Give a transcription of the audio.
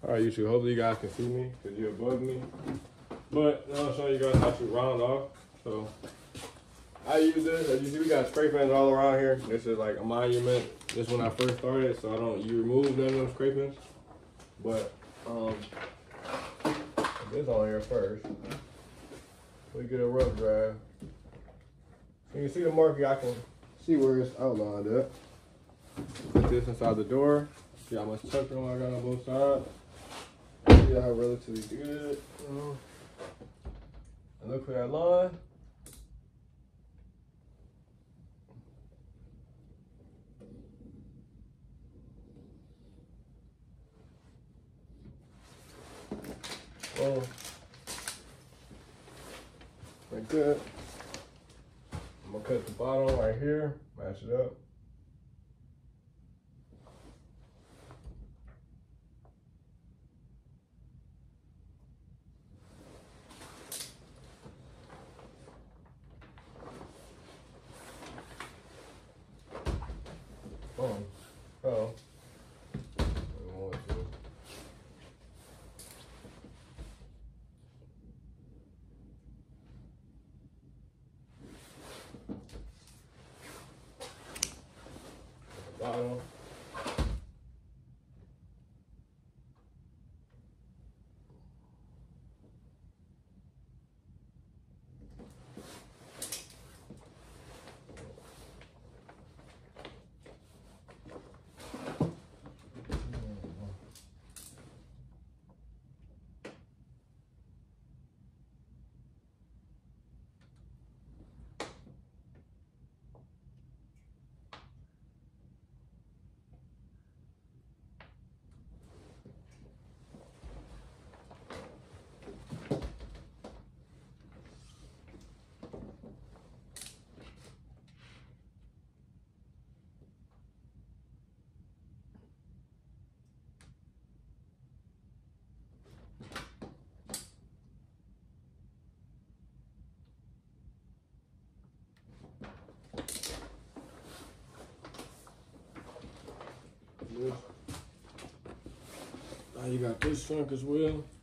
All right, YouTube, hopefully you guys can see me because you're above me. But now I'm showing you guys how to round off. So I use this. As you see, we got spray pans all around here. This is like a monument. This when I first started, so you remove none of them spray pans. But this on here first. We get a rough draft. So you can see the marking, I can see where it's outlined at. Put this inside the door. See how much tuck room I got on both sides. See how relatively good. And look for that line. Boom. Like that. I'm gonna cut the bottom right here, match it up. Boom. Oh. Bottom. Now you got this trunk as well.